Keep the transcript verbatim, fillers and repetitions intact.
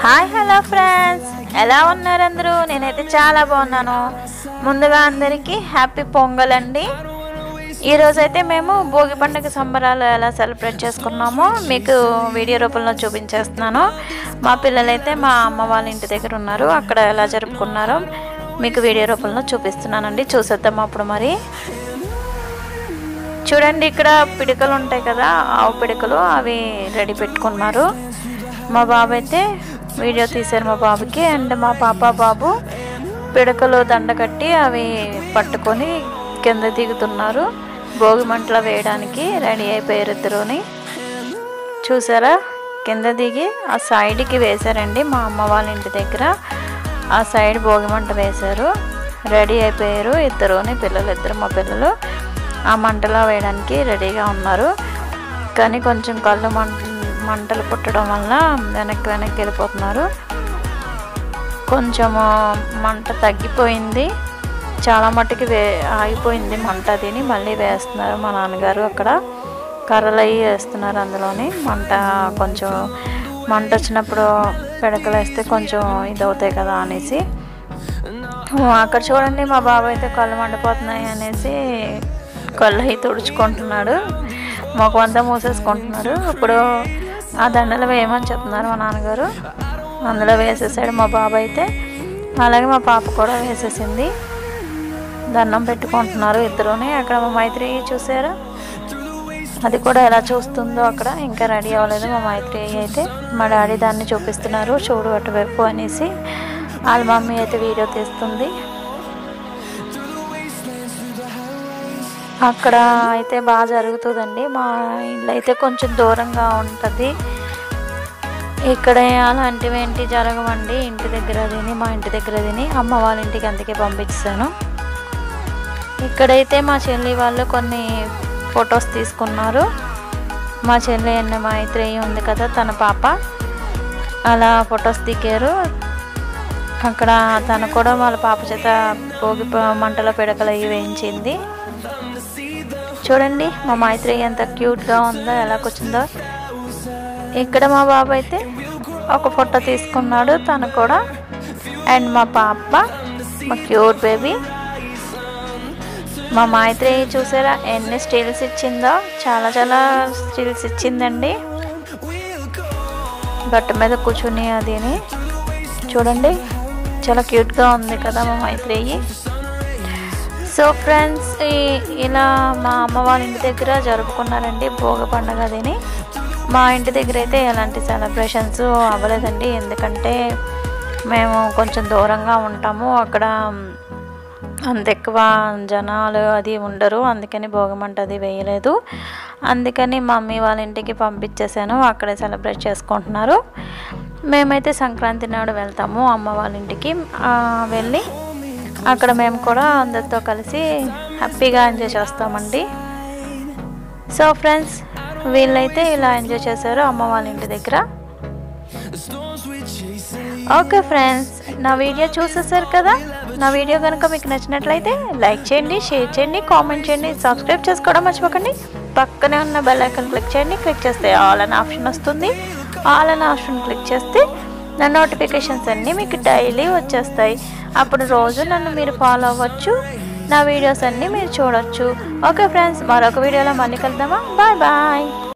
Hi hello friends, ఎలా ఉన్నారు అందరూ? నేనైతే చాలా బాగున్నాను. ముందుగా అందరికీ హ్యాపీ పొంగల్ అండి. ఈరోజైతే మేము భోగి పండుగ సంబరాలు ఎలా సెలబ్రేట్ చేసుకున్నామో మీకు వీడియో రూపంలో చూపించేస్తున్నాను. మా పిల్లలైతే మా అమ్మ వాళ్ళ ఇంటి దగ్గర ఉన్నారు, అక్కడ ఎలా జరుపుకున్నారో మీకు వీడియో రూపంలో చూపిస్తున్నానండి. చూసేద్దాం అప్పుడు. మరి చూడండి, ఇక్కడ పిడికలు ఉంటాయి కదా, ఆవు పిడికలు, అవి రెడీ పెట్టుకున్నారు. మా బాబు అయితే వీడియో తీశారు మా బాబుకి. అండ్ మా పాప బాబు పిడకలు దండ కట్టి అవి పట్టుకొని కింద దిగుతున్నారు. భోగి మంటలు వేయడానికి రెడీ అయిపోయారు ఇద్దరుని. చూసారా, కింద దిగి ఆ సైడ్కి వేశారండి. మా అమ్మ వాళ్ళ ఇంటి దగ్గర ఆ సైడ్ భోగి మంట వేశారు. రెడీ అయిపోయారు ఇద్దరుని, పిల్లలు ఇద్దరు మా పిల్లలు ఆ మంటలో వేయడానికి రెడీగా ఉన్నారు. కానీ కొంచెం కళ్ళు మంట మంటలు పుట్టడం వల్ల వెనక్కి వెనక్కి వెళ్ళిపోతున్నారు. కొంచెము మంట తగ్గిపోయింది, చాలా మట్టుకి వే ఆగిపోయింది మంట. తిని మళ్ళీ వేస్తున్నారు మా నాన్నగారు. అక్కడ కర్రలు అవి వేస్తున్నారు అందులోని. మంట కొంచెం మంట వచ్చినప్పుడు పిడకలు వేస్తే కొంచెం ఇది అవుతాయి కదా అనేసి. అక్కడ చూడండి, మా బాబు అయితే కళ్ళు మండిపోతున్నాయి అనేసి కళ్ళు అవి తుడుచుకుంటున్నాడు, మొఖం అంతా మూసేసుకుంటున్నాడు. ఇప్పుడు ఆ దండలు వేయమని చెప్తున్నారు మా నాన్నగారు. అందులో వేసేసాడు మా బాబు అయితే. అలాగే మా పాప కూడా వేసేసింది. దండం పెట్టుకుంటున్నారు ఇద్దరుని. అక్కడ మా మైత్రి చూసారా, అది కూడా ఎలా చూస్తుందో అక్కడ. ఇంకా రెడీ అవ్వలేదు మా మైత్రి అయితే. మా డాడీ దాన్ని చూపిస్తున్నారు, చూడు అటువైపు అనేసి. వాళ్ళ మమ్మీ అయితే వీడియో తీస్తుంది. అక్కడ అయితే బాగా జరుగుతుందండి. మా ఇల్లు అయితే కొంచెం దూరంగా ఉంటుంది. ఇక్కడ అలాంటివి ఏంటి జరగవండి. ఇంటి దగ్గర తిని మా ఇంటి దగ్గర తిని అమ్మ వాళ్ళ ఇంటికి అందుకే పంపించాను. ఇక్కడైతే మా చెల్లి వాళ్ళు కొన్ని ఫొటోస్ తీసుకున్నారు. మా చెల్లి అన్న మైత్రి ఉంది కదా, తన పాప, అలా ఫొటోస్ దిగారు. అక్కడ తను కూడా వాళ్ళ పాప చేత భోగి మంటలో పిడకలు అవి వేయించింది. చూడండి మా మైత్రి ఎంత క్యూట్గా ఉందో, ఎలా కూర్చుందో. ఇక్కడ మా బాబు అయితే ఒక ఫోటో తీసుకున్నాడు తను కూడా. అండ్ మా పాప, మా క్యూట్ బేబీ. మా మైత్రి చూసారా ఎన్ని స్టిల్స్ ఇచ్చిందో, చాలా చాలా స్టిల్స్ ఇచ్చిందండి. గట్టు మీద కూర్చుని అదిని చూడండి, చాలా క్యూట్గా ఉంది కదా మా మైత్రి. సో ఫ్రెండ్స్, ఇలా మా అమ్మ వాళ్ళ ఇంటి దగ్గర జరుపుకున్నారండి భోగి పండుగ అదిని. మా ఇంటి దగ్గర అయితే ఎలాంటి సెలబ్రేషన్స్ అవ్వలేదండి, ఎందుకంటే మేము కొంచెం దూరంగా ఉంటాము. అక్కడ అంత ఎక్కువ జనాలు అది ఉండరు, అందుకని భోగి మంట అది వేయలేదు. అందుకని మమ్మీ వాళ్ళ ఇంటికి పంపించేసాను, అక్కడే సెలబ్రేట్ చేసుకుంటున్నారు. మేమైతే సంక్రాంతి నాడు వెళ్తాము అమ్మ వాళ్ళ ఇంటికి. వెళ్ళి అక్కడ మేము కూడా అందరితో కలిసి హ్యాపీగా ఎంజాయ్ చేస్తామండి. సో ఫ్రెండ్స్, వీళ్ళైతే ఇలా ఎంజాయ్ చేశారు అమ్మ వాళ్ళ ఇంటి దగ్గర. ఓకే ఫ్రెండ్స్, నా వీడియో చూసేసారు కదా. నా వీడియో కనుక మీకు నచ్చినట్లయితే లైక్ చేయండి, షేర్ చేయండి, కామెంట్ చేయండి, సబ్స్క్రైబ్ చేసుకోవడం మర్చిపోకండి. పక్కనే ఉన్న బెల్ ఐకాన్ క్లిక్ చేయండి. క్లిక్ చేస్తే ఆల్ అనే ఆప్షన్ వస్తుంది. ఆల్ అనే ఆప్షన్ క్లిక్ చేస్తే నా నోటిఫికేషన్స్ అన్నీ మీకు డైలీ వచ్చేస్తాయి. అప్పుడు రోజు నన్ను మీరు ఫాలో అవ్వచ్చు, నా వీడియోస్ అన్నీ మీరు చూడొచ్చు. ఓకే ఫ్రెండ్స్, మరొక వీడియోలో మళ్ళీ కలుద్దామా. Bye bye.